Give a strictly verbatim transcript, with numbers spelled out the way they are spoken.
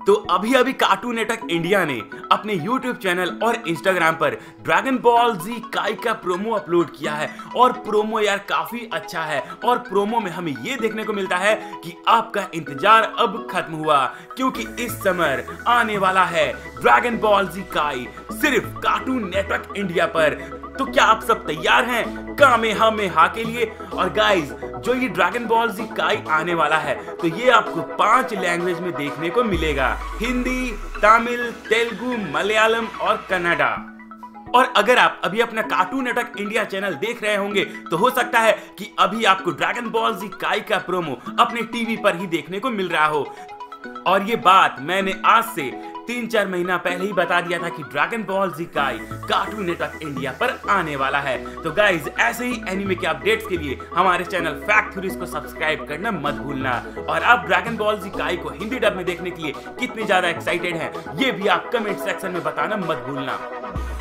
तो अभी अभी कार्टून नेटवर्क इंडिया ने अपने यूट्यूब चैनल और इंस्टाग्राम पर ड्रैगन बॉल जी काई का प्रोमो अपलोड किया है और प्रोमो यार काफी अच्छा है। और प्रोमो में हमें ये देखने को मिलता है कि आपका इंतजार अब खत्म हुआ, क्योंकि इस समर आने वाला है ड्रैगन बॉल जी काई सिर्फ कार्टून नेटवर्क इंडिया पर। तो क्या आप सब तैयार हैं कामेहामेहा के लिए? और गाइस, जो ये ड्रैगन बॉल जी काई आने वाला है तो ये आपको पांच लैंग्वेज में देखने को मिलेगा, हिंदी, तमिल, तेलुगु, मलयालम और कन्नड़ा। और अगर आप अभी अपना कार्टून नेटवर्क इंडिया चैनल देख रहे होंगे तो हो सकता है कि अभी आपको ड्रैगन बॉल जी काई का प्रोमो अपने टीवी पर ही देखने को मिल रहा हो। और ये बात मैंने आज से तीन चार महीना पहले ही बता दिया था कि ड्रैगन बॉल जी काई कार्टून नेटवर्क इंडिया पर आने वाला है। तो गाइज, ऐसे ही एनीमे के अपडेट्स के लिए हमारे चैनल फैक्ट थ्योरीज को सब्सक्राइब करना मत भूलना। और आप ड्रैगन बॉल जी काई को हिंदी डब में देखने के लिए कितने ज्यादा एक्साइटेड हैं ये भी आप कमेंट सेक्शन में बताना मत भूलना।